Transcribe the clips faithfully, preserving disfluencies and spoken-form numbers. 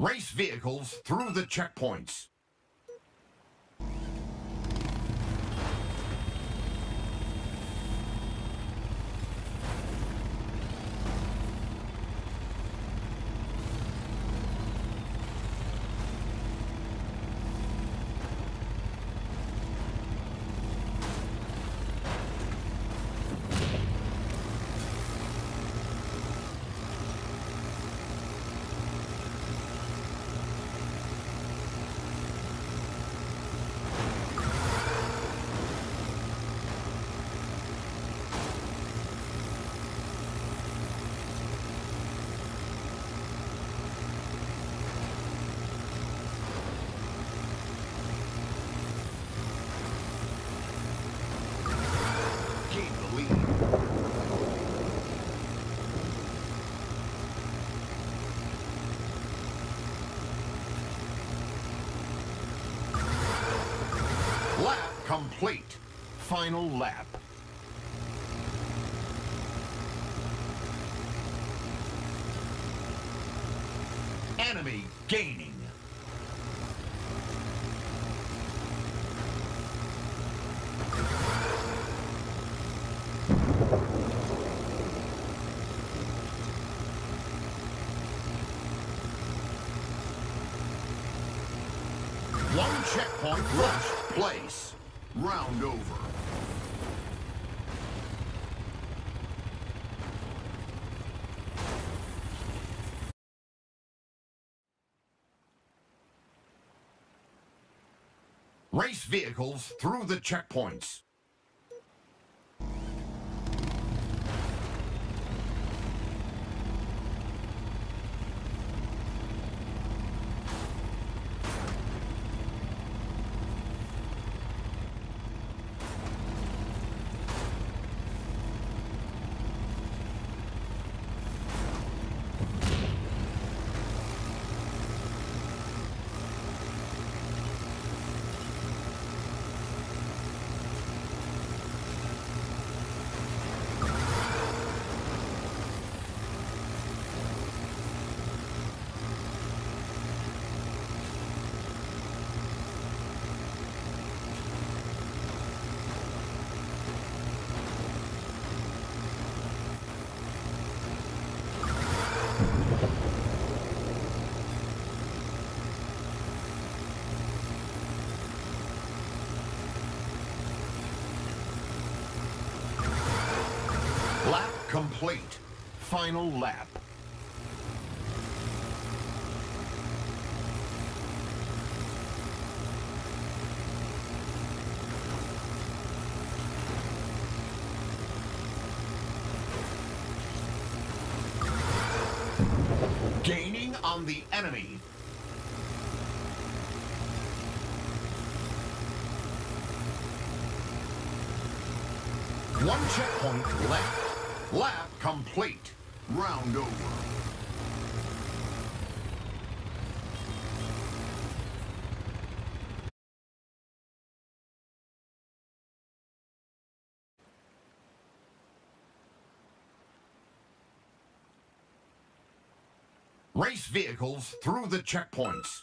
Race vehicles through the checkpoints. Lap complete. Final lap. Enemy gaining. One checkpoint left. Place. Round over. Race vehicles through the checkpoints. Lap complete. Final lap. Gaining on the enemy. One checkpoint left. Lap complete. Round over. Race vehicles through the checkpoints.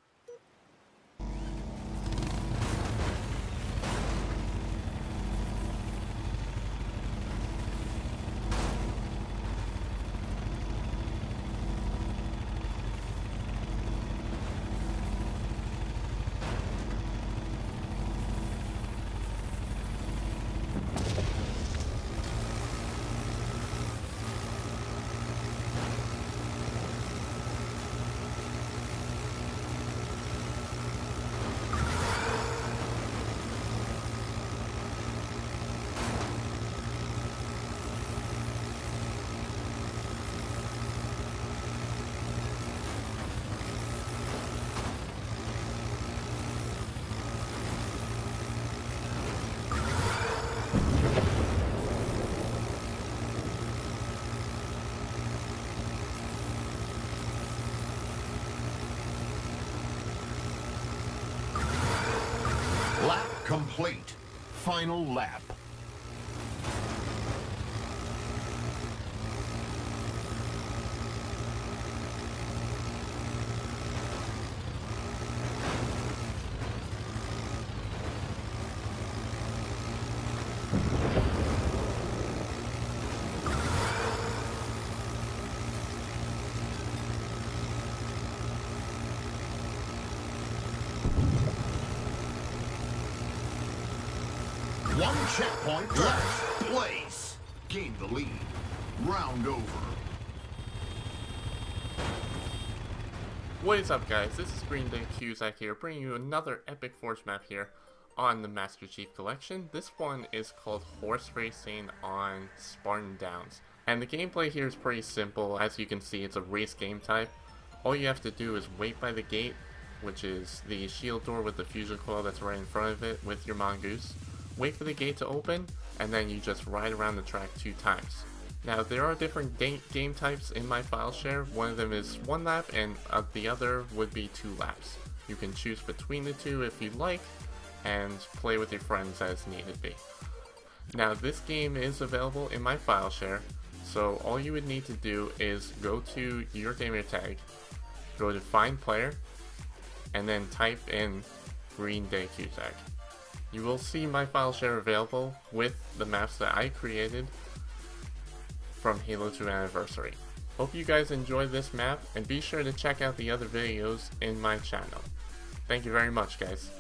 Lap complete. Final lap. checkpoint last place. Gain the lead. Round over. What is up, guys? This is Green Day Cusack here, bringing you another epic Forge map here on the Master Chief Collection. This one is called Horse Racing on Spartan Downs. And the gameplay here is pretty simple. As you can see, it's a race game type. All you have to do is wait by the gate, which is the shield door with the fusion coil that's right in front of it with your mongoose. Wait for the gate to open, and then you just ride around the track two times. Now, there are different game types in my file share. One of them is one lap, and uh, the other would be two laps. You can choose between the two if you like, and play with your friends as needed be. Now, this game is available in my file share, so all you would need to do is go to your gamertag, go to Find Player, and then type in Green Day Cusack. You will see my file share available with the maps that I created from Halo two Anniversary. Hope you guys enjoyed this map, and be sure to check out the other videos in my channel. Thank you very much, guys.